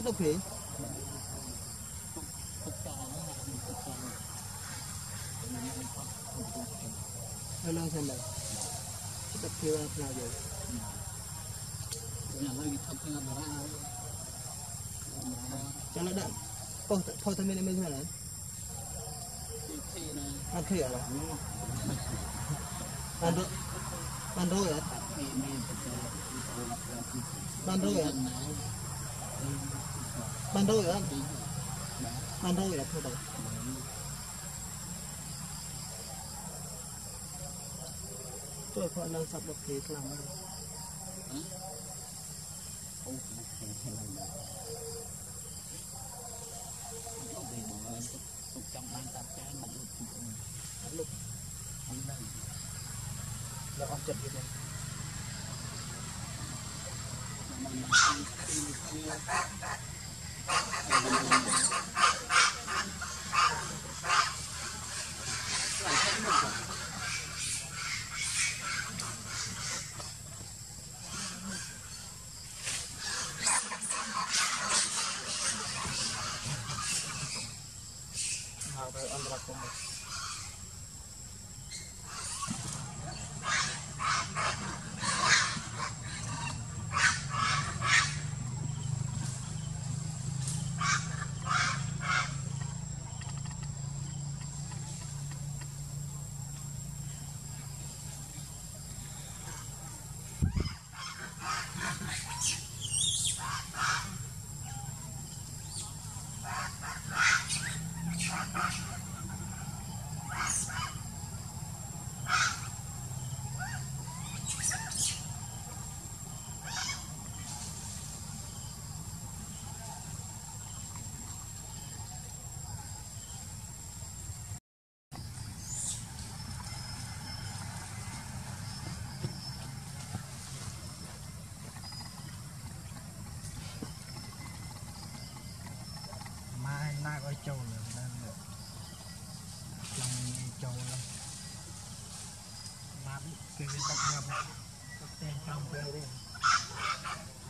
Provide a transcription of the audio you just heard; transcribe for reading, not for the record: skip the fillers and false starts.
cái đâu kì lâu xem này cái tập kia là gì cho nó đậm thôi thôi mình thế này ăn khỉ à ban đôi à ban đôi à ban đôi à ban đôi à thôi đâu tôi phải làm sập được thì làm trong ban tập cái lúc là con chật như thế rồi ăn ra không mai coi trâu nữa lòng trâu lắm mà bị cái tóc ngầm tóc đen trong đây